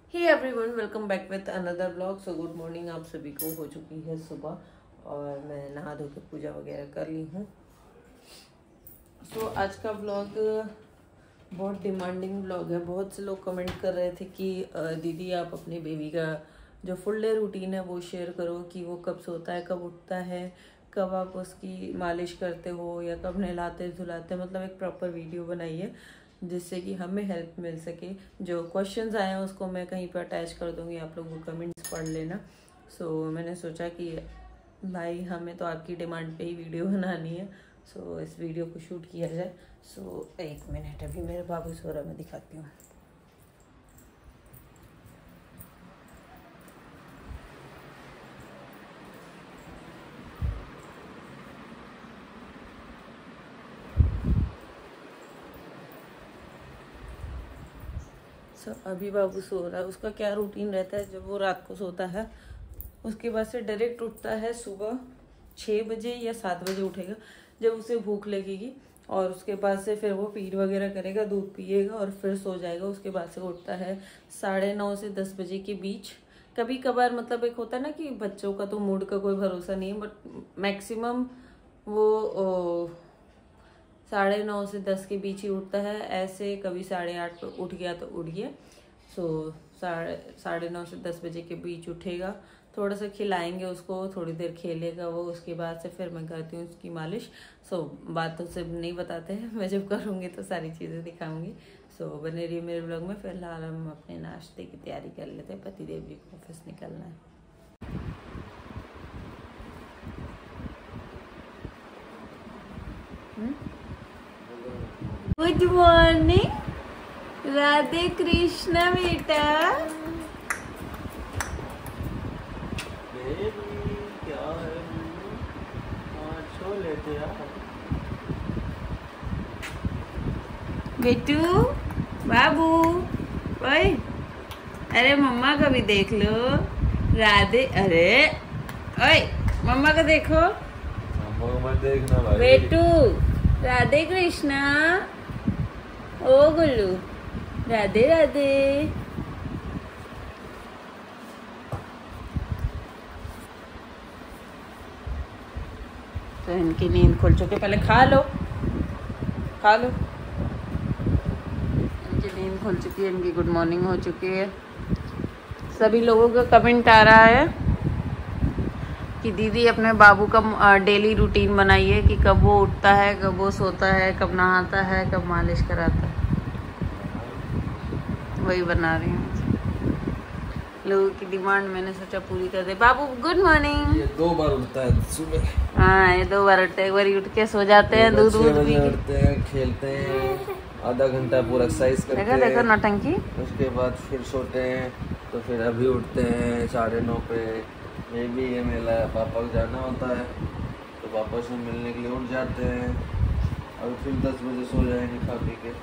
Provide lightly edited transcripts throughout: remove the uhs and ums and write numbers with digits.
Hey everyone, welcome back with another blog. So good morning आप सभी को। हो चुकी है सुबह और मैं नहा धो के पूजा वगैरह कर ली हूँ। सो आज का ब्लॉग बहुत डिमांडिंग ब्लॉग है। बहुत से लोग कमेंट कर रहे थे कि दीदी आप अपने बेबी का जो फुल डे रूटीन है वो शेयर करो कि वो कब सोता है, कब उठता है, कब आप उसकी मालिश करते हो या कब नहलाते धुलाते, मतलब एक प्रॉपर वीडियो बनाइए जिससे कि हमें हेल्प मिल सके। जो क्वेश्चंस आए हैं उसको मैं कहीं पर अटैच कर दूंगी, आप लोग वो कमेंट्स पढ़ लेना। सो मैंने सोचा कि भाई हमें तो आपकी डिमांड पे ही वीडियो बनानी है, सो इस वीडियो को शूट किया जाए। सो एक मिनट, अभी मेरे बाबू सो रहा, मैं दिखाती हूँ। अभी बाबू सो रहा है। उसका क्या रूटीन रहता है, जब वो रात को सोता है उसके बाद से डायरेक्ट उठता है सुबह 6 बजे या 7 बजे उठेगा जब उसे भूख लगेगी, और उसके बाद से फिर वो पीठ वगैरह करेगा, दूध पिएगा और फिर सो जाएगा। उसके बाद से उठता है 9:30 से 10 बजे के बीच। कभी कभार मतलब एक होता है ना कि बच्चों का तो मूड का कोई भरोसा नहीं है, बट मैक्सिमम वो 9:30 से 10 के बीच ही उठता है। ऐसे कभी 8:30 पे उठ गया तो उठ गया। सो 9:30 से 10 बजे के बीच उठेगा, थोड़ा सा खिलाएंगे उसको, थोड़ी देर खेलेगा वो। उसके बाद से फिर मैं करती हूँ उसकी मालिश। सो बात तो सिर्फ नहीं बताते हैं, मैं जब करूँगी तो सारी चीज़ें दिखाऊंगी। सो बने रहिए मेरे ब्लॉग में। फिलहाल हम अपने नाश्ते की तैयारी कर लेते हैं, पतिदेव जी को ऑफिस निकलना है। गुड मॉर्निंग राधे कृष्ण बेटा। क्या है? छो लेते यार बेटू बाबू, ओए अरे मम्मा का भी देख लो। राधे, अरे ओए मम्मा का देखो। मत देखना भाई। बेटू राधे कृष्णा, ओ गुल्लू राधे राधे। तो इनकी नींद खुल चुकी, पहले खा लो खा लो। इनकी नींद खुल चुकी है, इनकी गुड मॉर्निंग हो चुकी है। सभी लोगों का कमेंट आ रहा है कि दीदी अपने बाबू का डेली रूटीन बनाइए कि कब वो उठता है, कब वो सोता है, कब नहाता है, कब मालिश कराता है। वही बना रही हूँ। लोगों की डिमांड मैंने सोचा पूरी कर दे। बाबू गुड मॉर्निंग। ये 2 बार उठता है सुबह। हाँ, ये 2 बार उठते हैं। एक बार उठ के सो जाते हैं, दूध पी के उठते हैं, खेलते हैं, आधा घंटा पूरा एक्सरसाइज करते हैं। देखो नौटंकी। उसके बाद फिर सोते हैं, तो फिर अभी उठते हैं 9:30 पे। मैं भी ये मेला पापा को जाना होता है तो पापा से मिलने के लिए उठ जाते हैं। और फिर 10 बजे सो जाएंगे खा पी के।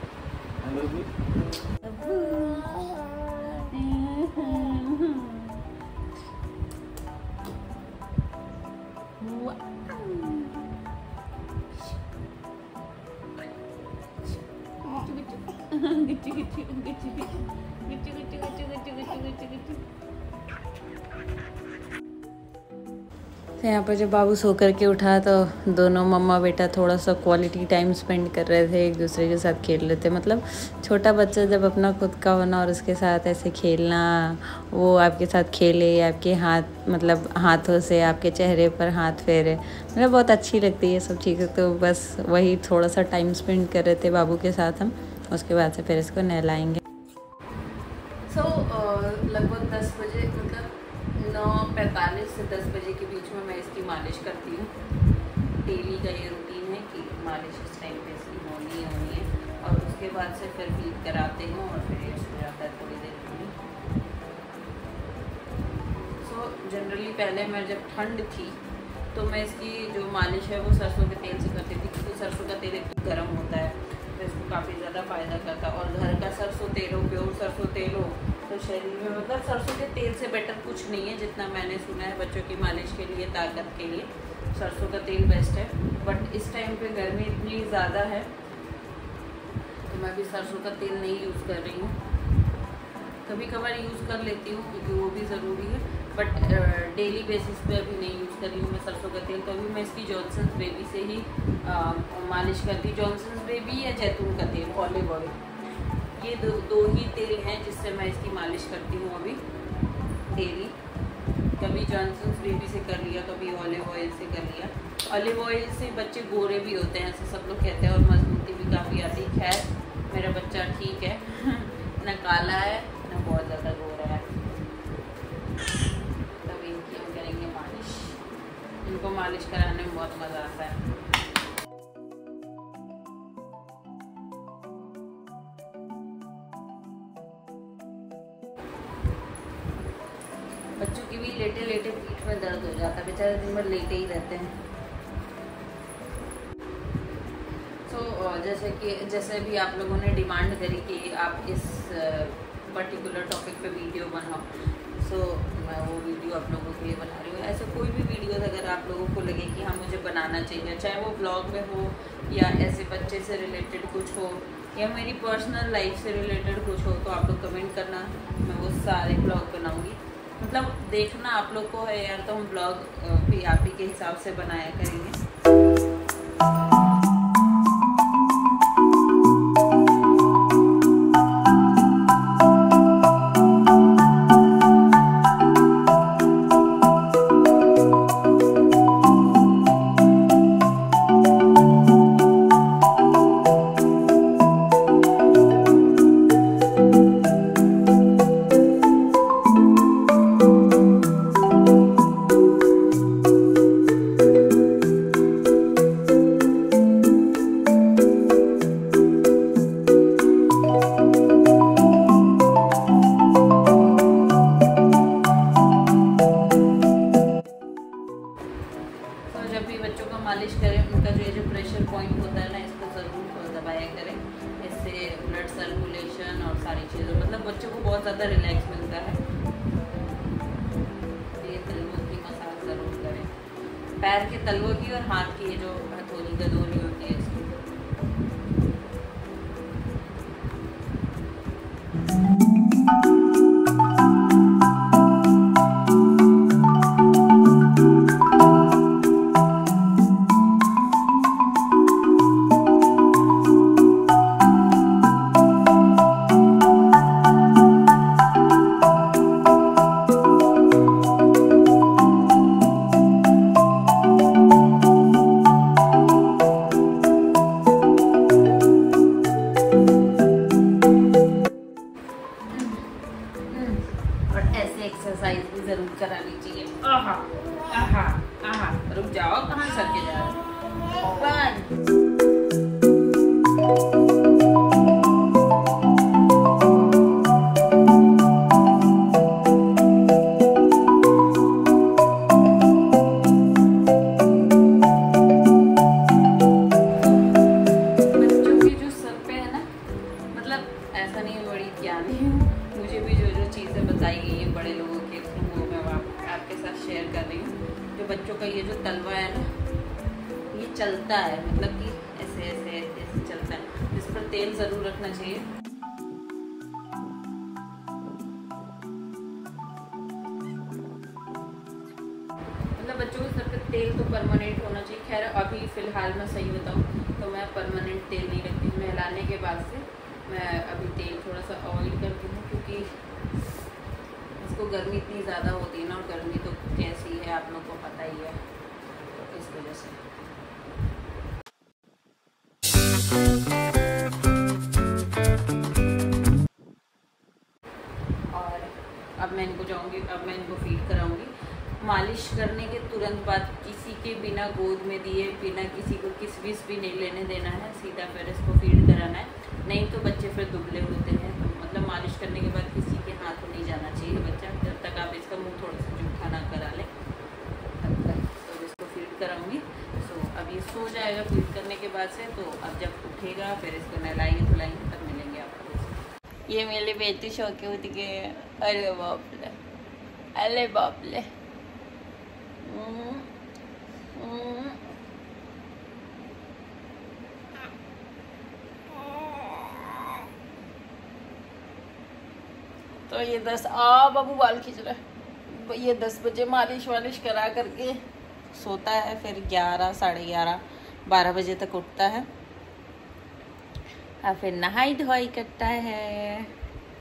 तो यहाँ पर जब बाबू सो करके उठा तो दोनों मम्मा बेटा थोड़ा सा क्वालिटी टाइम स्पेंड कर रहे थे, एक दूसरे के साथ खेल रहे थे। मतलब छोटा बच्चा जब अपना खुद का होना और उसके साथ ऐसे खेलना, वो आपके साथ खेले, आपके हाथ मतलब हाथों से आपके चेहरे पर हाथ फेरे, मतलब बहुत अच्छी लगती है सब चीज़ें। तो बस वही थोड़ा सा टाइम स्पेंड कर रहे थे बाबू के साथ हम। उसके बाद से फिर इसको नहलाएंगे। लगभग 10 बजे, मतलब 9:45 से 10 बजे के बीच में मैं इसकी मालिश करती हूँ। डेली का ये रूटीन है कि मालिश इस टाइम पे इसकी होनी है। और उसके बाद से फिर फीड कराते हैं और फिर ये सो जाता है थोड़ी देर के लिए। सो जनरली पहले मैं जब ठंड थी तो मैं इसकी जो मालिश है वो सरसों के तेल से करती थी, क्योंकि सरसों का तेल एकदम गर्म होता है तो इसको काफ़ी ज़्यादा फ़ायदा करता है। और घर का सरसों तेल हो, प्योर सरसों तेल हो, तो शरीर में मतलब सरसों के तेल से बेटर कुछ नहीं है, जितना मैंने सुना है बच्चों की मालिश के लिए, ताकत के लिए सरसों का तेल बेस्ट है। बट इस टाइम पे गर्मी इतनी ज़्यादा है तो मैं भी सरसों का तेल नहीं यूज़ कर रही हूँ। कभी कभार यूज़ कर लेती हूँ क्योंकि वो भी ज़रूरी है, बट डेली बेसिस पे अभी नहीं यूज़ कर रही हूँ मैं सरसों का तेल। तो अभी मैं इसकी जॉनसन्स बेबी से ही मालिश करती हूँ। जॉनसन्स बेबी या जैतून का तेल, ऑलिव ऑयल, ये दो ही तेल हैं जिससे मैं इसकी मालिश करती हूँ अभी डेली। कभी जॉनसन्स बेबी से कर लिया, कभी ऑलिव ऑयल से कर लिया। ऑलिव ऑयल से बच्चे गोरे भी होते हैं ऐसे सब लोग कहते हैं, और मजबूती भी काफ़ी आती है। खैर मेरा बच्चा ठीक है न काला है न बहुत ज़्यादा गोरा है। तब इनकी हम करेंगे मालिश। इनको मालिश कराने में बहुत मज़ा आता है। बच्चों की भी लेटे लेटे पीठ में दर्द हो जाता है, बेचारे दिन भर लेटे ही रहते हैं। जैसे भी आप लोगों ने डिमांड करी कि आप इस पर्टिकुलर टॉपिक पे वीडियो बनाओ, सो मैं वो वीडियो आप लोगों के लिए बना रही हूँ। ऐसे कोई भी वीडियो अगर आप लोगों को लगे कि हाँ मुझे बनाना चाहिए, चाहे वो ब्लॉग में हो या ऐसे बच्चे से रिलेटेड कुछ हो या मेरी पर्सनल लाइफ से रिलेटेड कुछ हो, तो आप लोग कमेंट करना, मैं वो सारे ब्लॉग बनाऊँगी। मतलब देखना आप लोग को है यार, तो हम ब्लॉग भी आप ही के हिसाब से बनाया करेंगे। मालिश करें, उनका जो प्रेशर पॉइंट होता है ना, इसको ज़रूर दबाया करें। इससे ब्लड सर्कुलेशन और सारी चीज़ें, मतलब बच्चों को बहुत ज़्यादा रिलैक्स मिलता है। ये तलवों की मसाज ज़रूर करें, पैर के तलवों की और हाथ की, जो हथौड़ी गदौरी होती है इसकी। एक्सरसाइज भी जरूर करानी चाहिए। आहा आहा आहा, रुक जाओ, कहाँ सर के जा रहे हो? बच्चों के जो सर पे है ना, मतलब ऐसा नहीं है बड़ी ज्ञानी हूँ, मुझे भी जो चीज़ें बताई गई हैं बड़े लोगों के थ्रू, वो मैं आपके साथ शेयर कर रही हूँ। जो बच्चों का ये जो तलवा है ना, ये चलता है, मतलब कि ऐसे ऐसे ऐसे चलता है, इस पर तेल ज़रूर रखना चाहिए। मतलब बच्चों के सर पे तेल तो परमानेंट होना चाहिए। खैर अभी फ़िलहाल मैं सही बताऊँ तो मैं परमानेंट तेल नहीं रखती हूँ। नहलाने के बाद से मैं अभी तेल थोड़ा सा अवॉइड करती हूँ, क्योंकि इसको गर्मी इतनी ज़्यादा होती है ना, और गर्मी तो कैसी है आप लोग को पता ही है, तो इस वजह से। और अब मैं इनको जाऊँगी, अब मैं इनको फीड कराऊँगी। मालिश करने के तुरंत बाद किसी के बिना गोद में दिए, बिना किसी को किसमिस भी नहीं लेने देना है, सीधा फिर इसको फीड कराना है। नहीं तो बच्चे फिर दुबले होते हैं। तो मतलब मालिश करने के बाद किसी के हाथों नहीं जाना चाहिए बच्चा, जब तक आप इसका मुंह थोड़ा सा जूठा ना करा लें तब तक। तो इसको फीड कराऊंगी। सो अब ये सो जाएगा फीड करने के बाद से, तो अब जब उठेगा फिर इसको नहलाएंगे धुलाएंगे, तब मिलेंगे आपको। ये मेरी बेटी सो के उठ गई है। अरे बाप ले, अरे बाप ले। तो ये बाबू बाल खींच रहा है। ये 10 बजे मालिश वालिश करा करके सोता है, फिर 11, साढ़े 11, 12 बजे तक उठता है और फिर नहाई धोई करता है।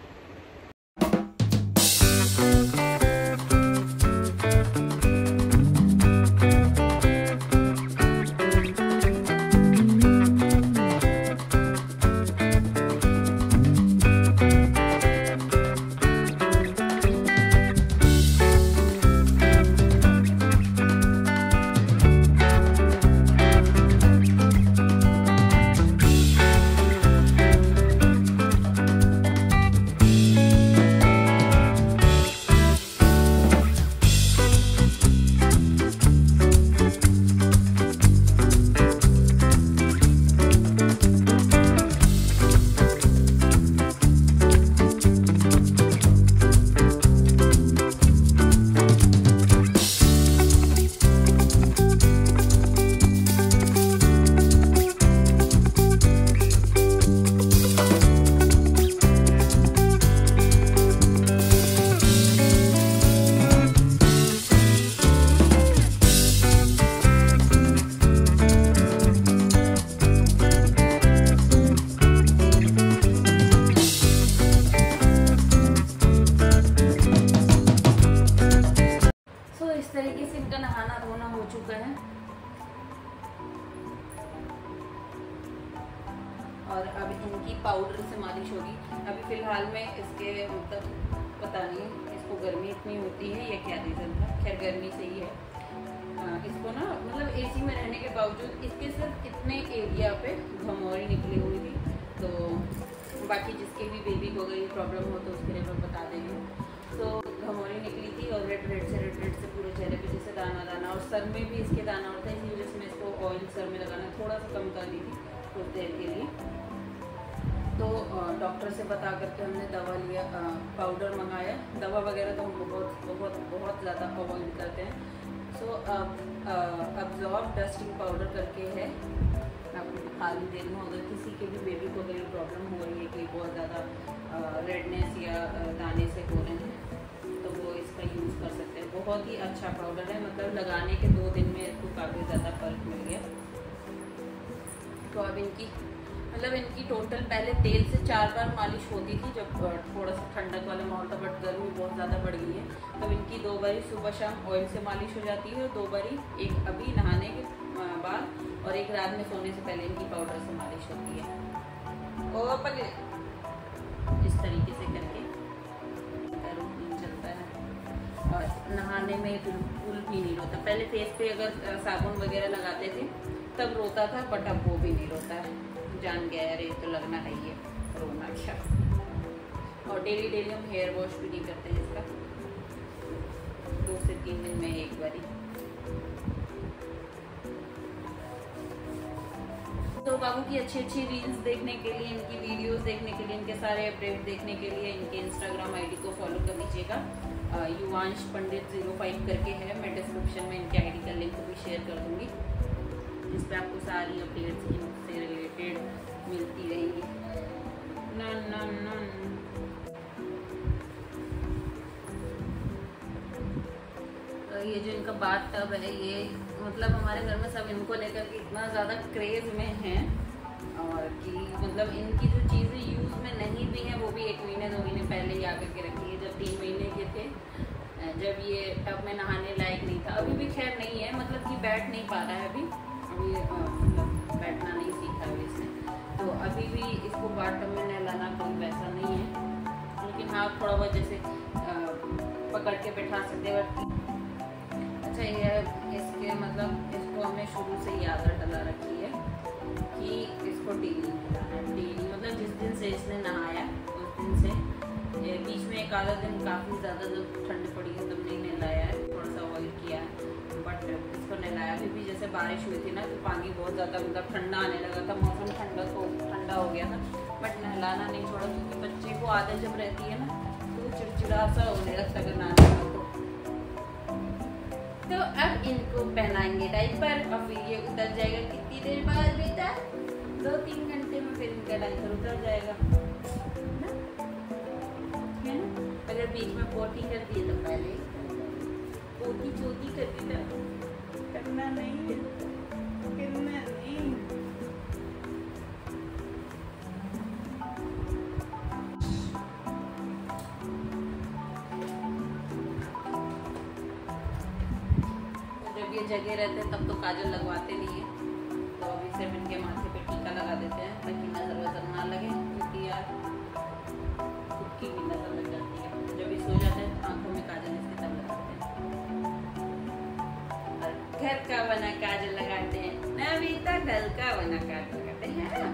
तरीके से इनका नहाना धोना हो चुका है और अब इनकी पाउडर से मालिश होगी। अभी फिलहाल में इसके मतलब पता नहीं इसको गर्मी इतनी होती है या क्या रीज़न था, खैर गर्मी से ही है। इसको ना मतलब एसी में रहने के बावजूद इसके सिर्फ इतने एरिया पे घमौरी निकली हुई थी, तो बाकी जिसके भी बेबी को अगर ये प्रॉब्लम हो तो उसके लिए मैं बता देंगे। तो घमौरी निकली थी और रेड से पूरे चेहरे पे जैसे दाना दाना, और सर में भी इसके दाना होता है, इसी वजह से मैं इसको ऑयल सर में लगाना थोड़ा सा कम कर दी थी कुछ देर के लिए। तो डॉक्टर से बता करके हमने दवा लिया, पाउडर मंगाया। दवा वगैरह तो हम बहुत ज़्यादा अवॉइड करते हैं। सो अब्जॉर्ब डस्टिंग पाउडर करके है, मैं आपको दिखा भी दे रही हूँ। अगर किसी के भी बेबी को अगर प्रॉब्लम हो रही है कि बहुत ज़्यादा रेडनेस या दाने से हो रहे हैं तो वो इसका यूज़ कर सकते हैं। बहुत ही अच्छा पाउडर है, मतलब लगाने के 2 दिन में इसको काफ़ी ज़्यादा फ़र्क मिल गया। तो अब इनकी टोटल पहले तेल से 4 बार मालिश होती थी जब थोड़ा सा ठंडक वाला माहौल था, बट गर्मी बहुत ज़्यादा बढ़ गई है। तो इनकी 2 बारी सुबह शाम ऑयल से मालिश हो जाती है और 2 बारी, एक अभी नहाने के बाद और एक रात में सोने से पहले इनकी पाउडर से मालिश होती है। और पहले इस तरीके से करके रूटीन चलता है। और नहाने में बिल्कुल भी नहीं रोता। पहले फेस पे अगर साबुन वगैरह लगाते थे तब रोता था, बट अब वो भी नहीं रोता है। जान गया यार ये तो लगना है, ये रोना क्या। और डेली हम हेयर वॉश भी नहीं करते हैं इसका, 2 से 3 दिन में एक बारी। तो बाबू की अच्छी रील्स देखने के लिए, इनकी वीडियोस देखने के लिए, इनके सारे अपडेट देखने के लिए इनके इंस्टाग्राम आईडी को फॉलो कर लीजिएगा। युवांश पंडित 05 करके है। मैं डिस्क्रिप्शन में इनके आईडी का लिंक भी शेयर कर दूंगी, जिस पे आपको सारी अपडेट्स इनसे रिलेटेड मिलती रहेंगी। तो ये जो इनका बाथ टब है, ये मतलब हमारे घर में सब इनको लेकर के इतना ज़्यादा क्रेज में हैं, और कि मतलब इनकी जो चीज़ें यूज़ में नहीं भी हैं वो भी 1 महीने 2 महीने पहले ही आकर के रखी है। जब 3 महीने के थे, जब ये टब में नहाने लायक नहीं था, अभी भी खैर नहीं है, मतलब कि बैठ नहीं पा रहा है अभी मतलब बैठना नहीं सीखा है इसने, तो अभी भी इसको बाथ टब में नहलाना कोई वैसा नहीं है। लेकिन हाँ थोड़ा बहुत जैसे पकड़ के बैठा सकते हैं। अच्छा ये इसके मतलब इसको हमने शुरू से ही आदत डला रखी है कि इसको डेली नहलाना है। डेली मतलब जिस दिन से इसने नहाया उस दिन से, बीच में एक आधा दिन काफ़ी ज़्यादा जब ठंड पड़ी है तब नहीं नहलाया है, थोड़ा सा अवॉइड किया है, बट इसको नहलाया भी जैसे बारिश हुई थी ना तो पानी बहुत ज़्यादा मतलब ठंडा आने लगा था, मौसम ठंडा हो गया था, बट नहलाना नहीं छोड़ा, क्योंकि बच्चे को आदत जब रहती है ना तो चिड़चिड़ा सा होने लगता है नहाने का। तो अब इनको पहनाएंगे डायपर और फिर ये उतर जाएगा कितनी देर बाद बेटा, 2-3 घंटे में फिर इनका डायपर उतर जाएगा, है ना। बीच में पोटी कर दिए तो पहले पोटी चोटी कर दी था, करना नहीं, करना नहीं। जब ये जगह रहते हैं तब तो काजल लगवाते नहीं है, तो अभी सिर्फ इनके माथे पे टीका लगा देते हैं ताकि नजर वजर ना लगे, क्योंकि यार खुद की भी नजर लग जाती है। जब ये सो जाते हैं तो आंखों में काजल इसके तब लगाते हैं, और घर का बना काजल लगाते हैं, नवीता घर का बना काजल लगाते हैं।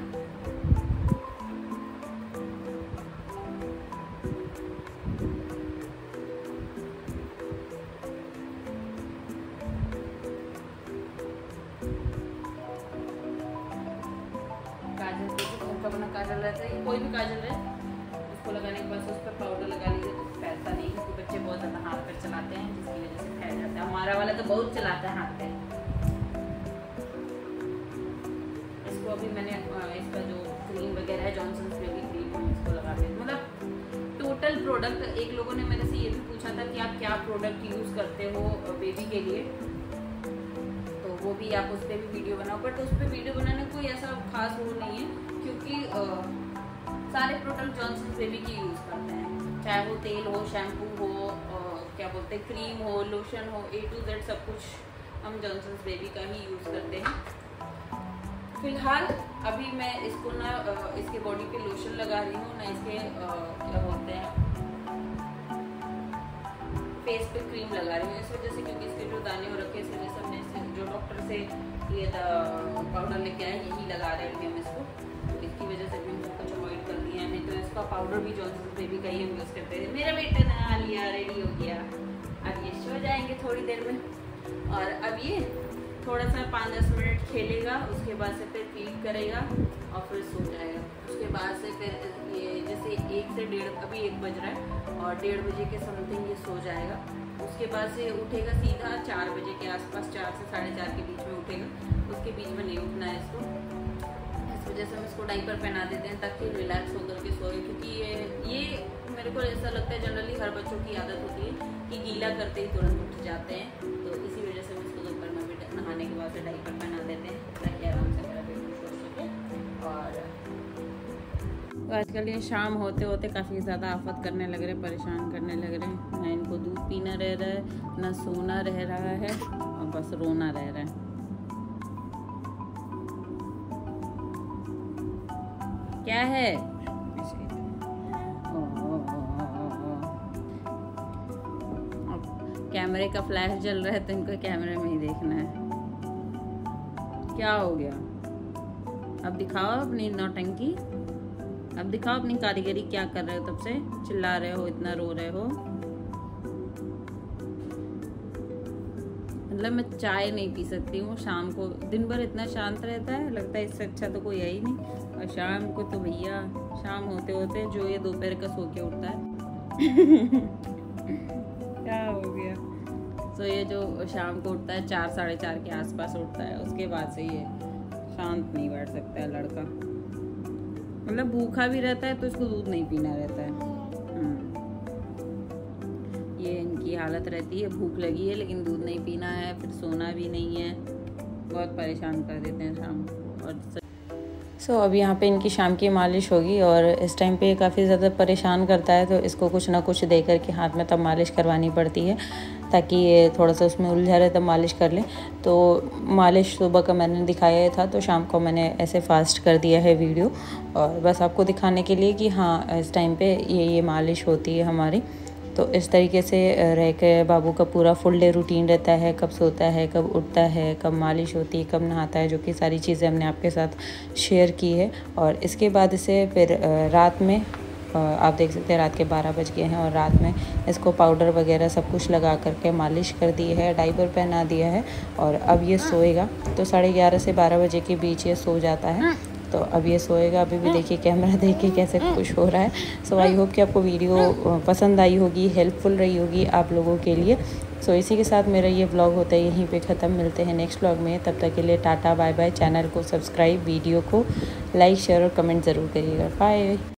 काजल घर का बना काजल रहता है, कोई भी काजल है उसको लगाने के बाद उस पर पाउडर लगा लीजिए तो फैलता नहीं, क्योंकि बच्चे बहुत ज़्यादा हाथ पर चलाते हैं जिसकी वजह से फैल जाता है। हमारा वाला तो बहुत चलाता है हाथ पे। इसको अभी मैंने इसका जो क्रीम वगैरह है जॉनसन्स बेबी क्रीम इसको लगाते हैं, मतलब टोटल प्रोडक्ट। एक लोगों ने मेरे से ये भी पूछा था कि आप क्या प्रोडक्ट यूज़ करते हो बेबी के लिए, तो वो भी आप उस पर भी वीडियो बनाओ, बट उस पर वीडियो बनाने कोई ऐसा खास वो नहीं है, क्योंकि सारे प्रोडक्ट जॉनसन्स बेबी की यूज़ करते हैं, चाहे वो तेल हो, शैम्पू हो, क्या बोलते हैं क्रीम हो, लोशन हो, A to Z सब कुछ हम जॉनसन्स बेबी का ही यूज़ करते हैं। फिलहाल अभी मैं इसको ना इसके बॉडी पे लोशन लगा रही हूँ, ना इसके क्या बोलते हैं फेस पे क्रीम लगा रही हूँ, इस वजह से क्योंकि इसके जो दाने हो रखे इस वजह से हमने जो डॉक्टर से ये पाउडर लेके आए यही लगा रहे हैं हम इसको, तो इसकी वजह से भी हम कुछ अवॉइड कर दिया है। नहीं तो इसका पाउडर भी जॉनसन्स बेबी का ही हम यूज़ करते हैं। मेरा बेटा नहा लिया, रेडी हो गया, अब ये सो जाएंगे थोड़ी देर में, और अब ये थोड़ा सा 5-10 मिनट खेलेगा, उसके बाद से फिर फीड करेगा और फिर सो जाएगा। उसके बाद से फिर ये जैसे 1 से 1:30, अभी 1 बज रहा है और 1:30 बजे के समथिंग ये सो जाएगा। उसके बाद से उठेगा सीधा 4 बजे के आसपास, 4 से 4:30 के बीच में उठेगा, उसके बीच में नहीं उठना है इसको। इस वजह से हम इसको डाइपर पहना देते हैं ताकि रिलैक्स होकर के सोए, क्योंकि ये मेरे को ऐसा लगता है जनरली हर बच्चों की आदत होती है कि गीला करते ही तुरंत उठ जाते हैं, तो इसी वजह से हम इसको दोपहर में भी नहाने के बाद से डाइपर पहना देते हैं ताकि आराम से मेरा बेबी सो सके। और तो आजकल ये शाम होते होते काफ़ी ज़्यादा आफत करने लग रहे, परेशान करने लग रहे हैं, ना इनको दूध पीना रह रहा है, ना सोना रह रहा है, और बस रोना रह रहा है। क्या है? कैमरे का फ्लैश जल रहा है तो इनको कैमरे में ही देखना है। क्या हो गया? अब दिखाओ अपनी नौटंकी, अब दिखाओ अपनी कारीगरी, क्या कर रहे हो? तब से चिल्ला रहे हो, इतना रो रहे हो। मतलब मैं चाय नहीं पी सकती हूँ शाम को, दिन भर इतना शांत रहता है, लगता है इससे अच्छा तो कोई है ही नहीं, और शाम को तो भैया शाम होते होते जो ये दोपहर का सो के उठता है क्या हो गया? तो ये जो शाम को उठता है 4-4:30 के आसपास उठता है, उसके बाद से ये शांत नहीं बैठ सकता है लड़का, मतलब भूखा भी रहता है तो इसको दूध नहीं पीना रहता है। ये इनकी हालत रहती है, भूख लगी है लेकिन दूध नहीं पीना है, फिर सोना भी नहीं है, बहुत परेशान कर देते हैं शाम को। और अब यहाँ पे इनकी शाम की मालिश होगी, और इस टाइम पे काफ़ी ज़्यादा परेशान करता है, तो इसको कुछ ना कुछ दे करके हाथ में तब मालिश करवानी पड़ती है ताकि ये थोड़ा सा उसमें उलझा रहे तब मालिश कर ले। तो मालिश सुबह का मैंने दिखाया था, तो शाम को मैंने ऐसे फास्ट कर दिया है वीडियो, और बस आपको दिखाने के लिए कि हाँ इस टाइम पे ये मालिश होती है हमारी। तो इस तरीके से रह के बाबू का पूरा फुल डे रूटीन रहता है, कब सोता है, कब उठता है, कब मालिश होती है, कब नहाता है, जो कि सारी चीज़ें हमने आपके साथ शेयर की है। और इसके बाद इसे फिर रात में आप देख सकते हैं रात के 12 बज गए हैं, और रात में इसको पाउडर वगैरह सब कुछ लगा करके मालिश कर दी है, डाइपर पहना दिया है, और अब ये सोएगा। तो 11:30 से 12 बजे के बीच ये सो जाता है, तो अब ये सोएगा। अभी भी देखिए कैमरा देख के कैसे खुश हो रहा है। सो आई होप कि आपको वीडियो पसंद आई होगी, हेल्पफुल रही होगी आप लोगों के लिए। सो इसी के साथ मेरा ये व्लॉग होता है यहीं पे ख़त्म। मिलते हैं नेक्स्ट व्लॉग में, तब तक के लिए टाटा बाय बाय। चैनल को सब्सक्राइब, वीडियो को लाइक, शेयर और कमेंट ज़रूर करिएगा। बाय।